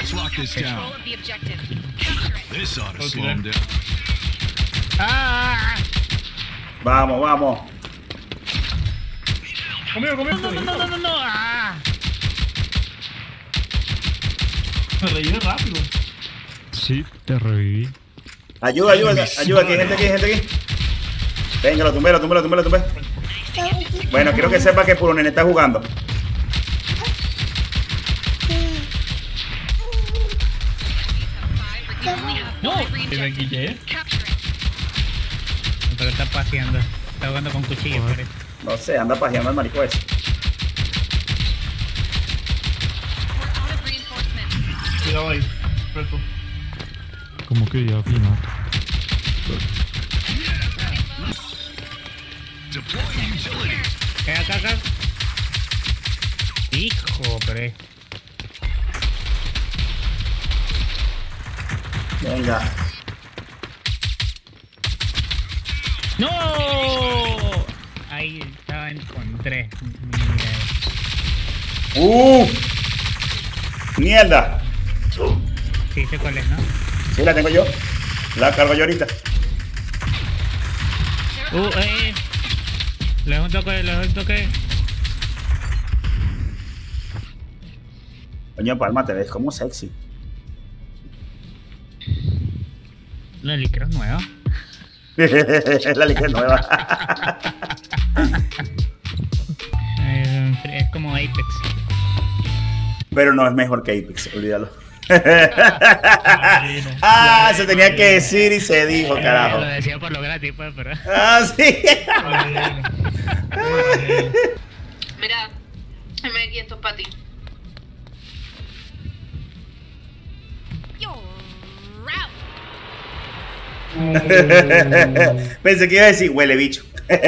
Let's lock this down. This ought to slow him down. ¡Ah! Vamos, vamos. Conmigo. No. ¡Ah! Me reí rápido. Sí, te reviví. Ayuda, que hay gente aquí. Venga, lo tumbé. Bueno, quiero que sepa que Puro Nene está jugando. No, que me quillé. Pero está paseando. Está jugando con cuchillo, parece. No sé, anda pajeando el marico ese. Cuidado ahí. Presto. Como que ya final. Deploy utility. Acá. Hijo, pre. Venga. ¡No! Ahí estaban con 3. Mierda. Sí, sé cuál es, ¿no? Sí, la tengo yo. La cargo yo ahorita. Le doy un toque. Coño, Palma, te ves como sexy. La licra es nueva. La liga nueva. Es como Apex. Pero no es mejor que Apex, olvídalo. No. Se tenía que decir y se dijo, carajo. Lo decía por lo gratis, pues, pero... Sí. Mira, aquí esto es para ti. Pensé que iba a decir, huele bicho.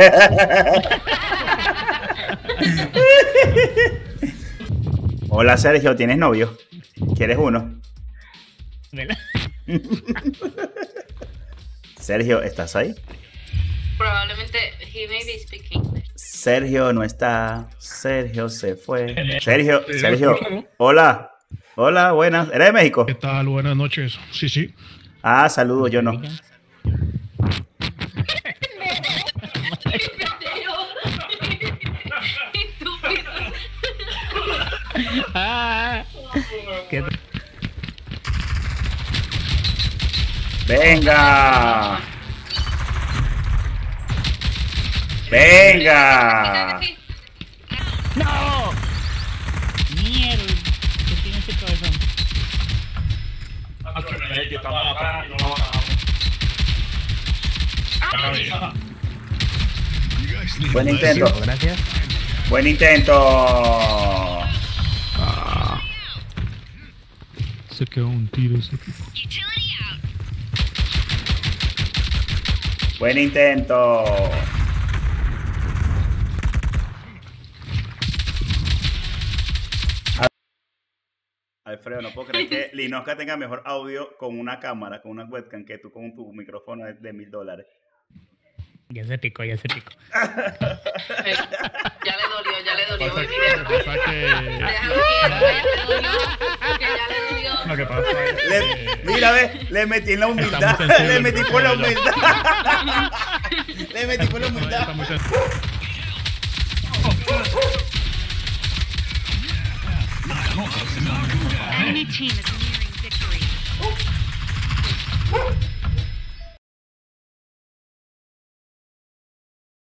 Hola Sergio, ¿tienes novio? ¿Quieres uno? ¿Verdad? Sergio, ¿estás ahí? Probablemente he may be speaking English. Sergio no está. Sergio se fue. Sergio. Hola. Hola, buenas. ¿Eres de México? ¿Qué tal? Buenas noches. Sí. Saludos, yo no. ¿Qué? Venga. ¡No! ¡Mierda! ¿Qué tiene ese cabezón? Buen intento. Gracias. Buen intento. Se quedó un tiro ese tipo. Buen intento. Alfredo, no puedo creer que Linosca tenga mejor audio con una cámara, con una webcam, que tú con tu micrófono de $1,000. Ya se picó. Ya le dolió. Pasa que... Déjalo quieto, que ya le dolió. Lo que pasa es que... Mira, ve, le metí en la humildad. Está muy sensible Le metí por la el humildad. Le metí por la Está humildad. muy sensible. Enemy team is nearing victory.